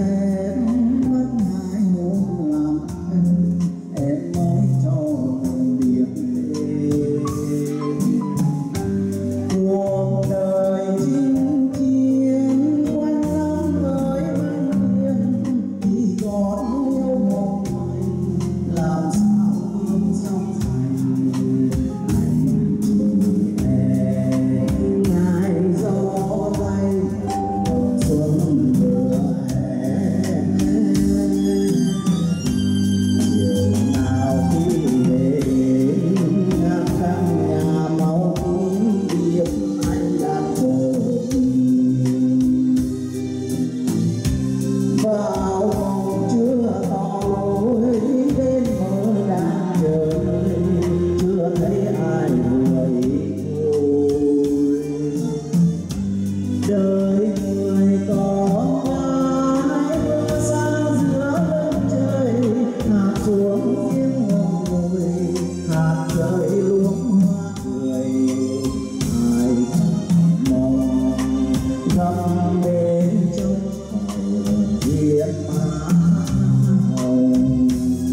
em mất hai muốn làm em mới cho mình biết cuộc đời chinh chiến quanh năm với anh yên chỉ còn yêu một mình làm sao quên trong thành anh chỉ em ngài gió bay xuân mùa hè chiều nào khi về ngang căn nhà màu điệp anh đang chờ vào phòng chưa tỏ lối đến mơ đang chờ chưa thấy ai người đời người có ai mưa xa giữa đất trời hạt xuống tiếng hồn người hạt rơi luống hoa cười ai mong ngắm bên trong viết má hồng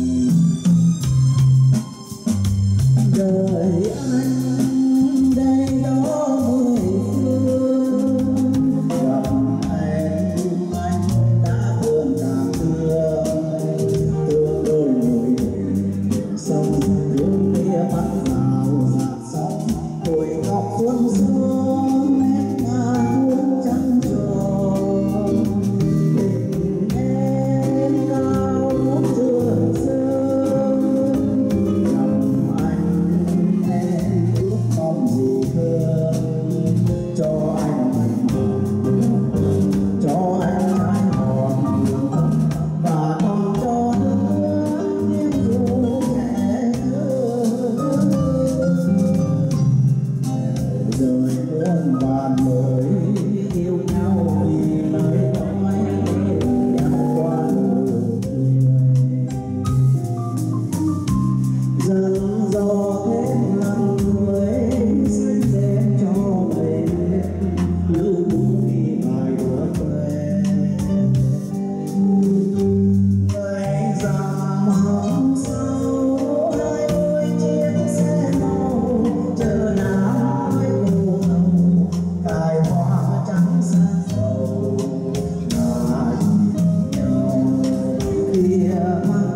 đời anh đây đó mười phương gặp em anh đã thương càng thương đôi môi sông thương kia mắt nào dạt sóng tuổi ngọc xuân xuống nét ngàn cuốn trắng tròn tình em cao ngút trường sơn gặp anh em ước mong gì hơn cho anh trái hòn và còn cho nước tiếng ru nhẹ đời muôn vàn lời yêu nhau vì lời nói yêu nhau qua nụ cười dần dò thêm lần người xin đem cho mình lưu đi bài đứa quê ngày rằm hôm sau 20 chiếc xe màu chờ nắng với cô hồng cài hoa trắng sắc dầu là nhìn nhau kia mắt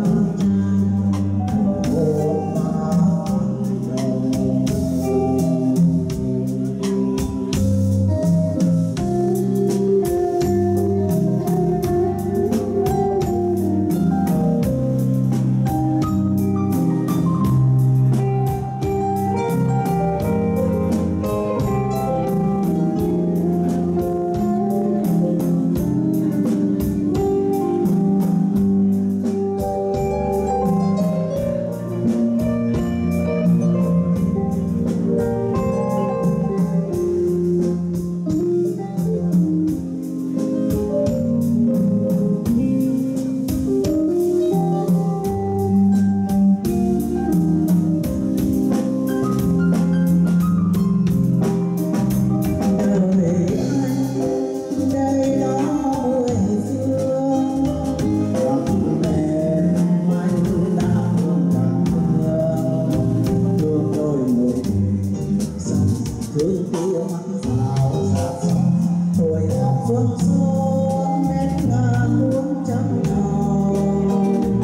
một má hồng thương kia mắt vào dạt sóng tuổi ngọc xuân xuân nét ngàn muôn trắng tròn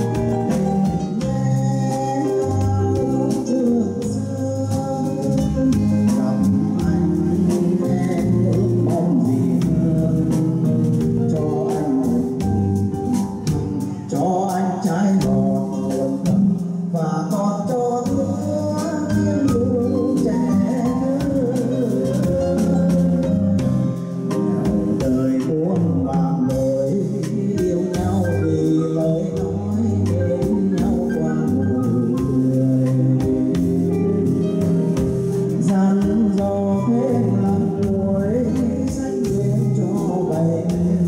em cao trường sơn gặp anh em ước mong gì hơn cho anh trái ngọt nguồn tâm và còn cho nước tiếng ru trẻ đời muôn vàn lời yêu nhau vì lời nói đến nhau qua nụ cười dặn dò thêm lần cuối sách đêm cho bầy